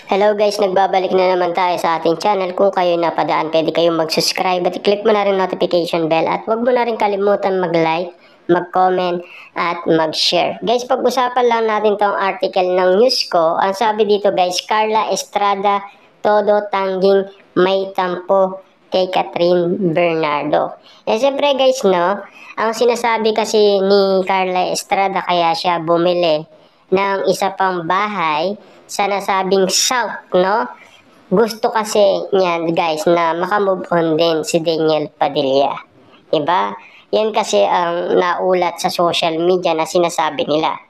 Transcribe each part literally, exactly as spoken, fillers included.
Hello guys, nagbabalik na naman tayo sa ating channel. Kung kayo napadaan, pwede kayong mag-subscribe at i-click mo na rin notification bell. At huwag mo na rin kalimutan mag-like, mag-comment at mag-share. Guys, pag-usapan lang natin tong article ng news ko. Ang sabi dito guys, Carla Estrada, todo tangging may tampo kay Catherine Bernardo. Eh siyempre guys, no, ang sinasabi kasi ni Carla Estrada kaya siya bumili ng isa pang bahay sa nasabing South, no? Gusto kasi niyan guys na makamove on din si Daniel Padilla. Diba? Yan kasi ang naulat sa social media na sinasabi nila.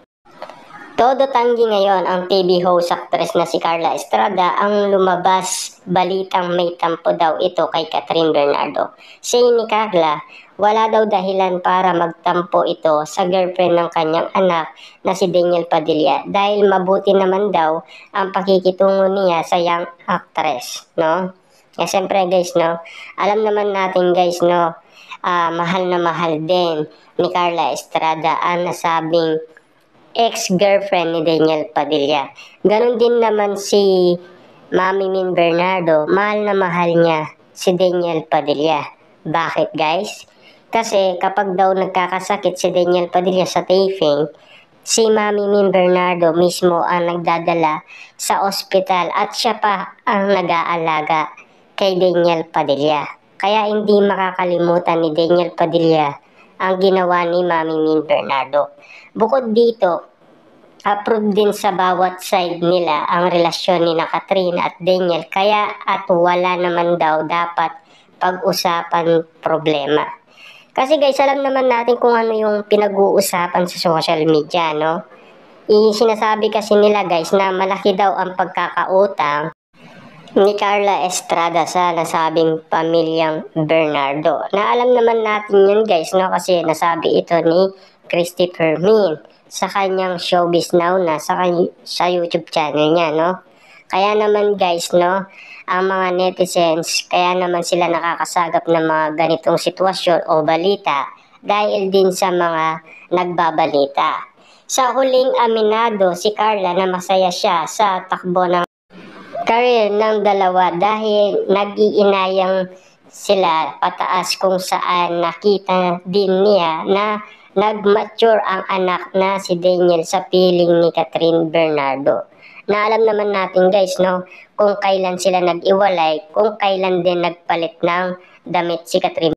Todo tanggi ngayon ang T V host actress na si Carla Estrada ang lumabas balitang may tampo daw ito kay Catherine Bernardo. Say ni Carla, wala daw dahilan para magtampo ito sa girlfriend ng kanyang anak na si Daniel Padilla dahil mabuti naman daw ang pakikitungo niya sa young actress, no? Eh, siyempre guys, no, alam naman natin guys, no, uh, mahal na mahal din ni Carla Estrada ang nasabing ex-girlfriend ni Daniel Padilla. Ganon din naman si Mami Min Bernardo, mahal na mahal niya si Daniel Padilla. Bakit guys? Kasi kapag daw nagkakasakit si Daniel Padilla sa taping, si Mami Min Bernardo mismo ang nagdadala sa ospital at siya pa ang nag-aalaga kay Daniel Padilla. Kaya hindi makakalimutan ni Daniel Padilla ang ginawa ni Mami Min Bernardo. Bukod dito, approve din sa bawat side nila ang relasyon ni na Catherine at Daniel, kaya at wala naman daw dapat pag-usapan problema. Kasi guys, alam naman natin kung ano yung pinag-uusapan sa social media, no? I sinasabi kasi nila guys na malaki daw ang pagkakautang ni Carla Estrada sa nasabing pamilyang Bernardo. Na alam naman natin yun guys, no? Kasi nasabi ito ni Christopher Min sa kanyang Showbiz Now na sa, sa YouTube channel niya, no? Kaya naman guys, no, ang mga netizens, kaya naman sila nakakasagap ng mga ganitong sitwasyon o balita dahil din sa mga nagbabalita. Sa huling aminado si Carla na masaya siya sa takbo ng career ng dalawa dahil nag-iinayang sila pataas kung saan nakita din niya na nag-mature ang anak na si Daniel sa piling ni Catherine Bernardo. Na alam naman natin guys, no, kung kailan sila nag-iwalay, kung kailan din nagpalit ng damit si Catherine.